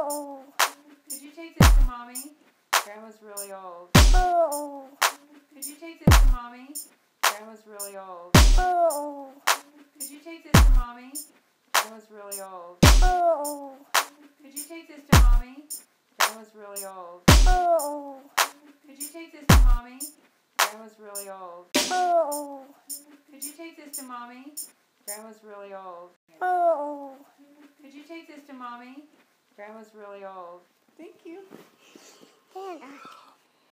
Could you take this to Mommy? Grandma's really old. Could you take this to Mommy? Grandma's really old. Could you take this to Mommy? Grandma's really old. Could you take this to Mommy? Grandma's really old. Could you take this to Mommy? Grandma's really old. Could you take this to Mommy? Grandma's really old. Could you take this to Mommy? Grandma's really old. Thank you.